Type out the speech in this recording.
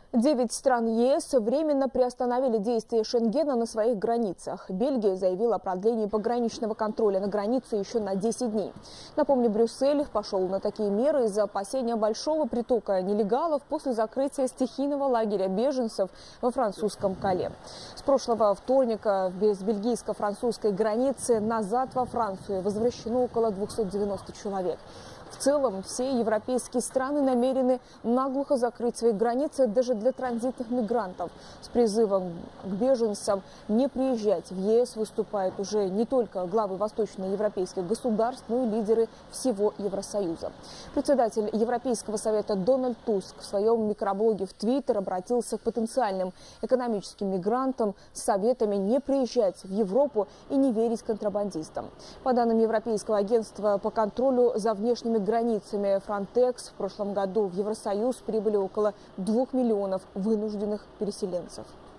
9 стран ЕС временно приостановили действие Шенгена на своих границах. Бельгия заявила о продлении пограничного контроля на границе еще на 10 дней. Напомню, Брюссель пошел на такие меры из-за опасения большого притока нелегалов после закрытия стихийного лагеря беженцев во французском Кале. С прошлого вторника с бельгийско-французской границы назад во Францию возвращено около 290 человек. В целом, все европейские страны намерены наглухо закрыть свои границы даже для транзитных мигрантов. С призывом к беженцам не приезжать в ЕС выступают уже не только главы восточноевропейских государств, но и лидеры всего Евросоюза. Председатель Европейского совета Дональд Туск в своем микроблоге в Твиттер обратился к потенциальным экономическим мигрантам с советами не приезжать в Европу и не верить контрабандистам. По данным Европейского агентства по контролю за внешними границами Frontex, в прошлом году в Евросоюз прибыли около 2 миллионов вынужденных переселенцев.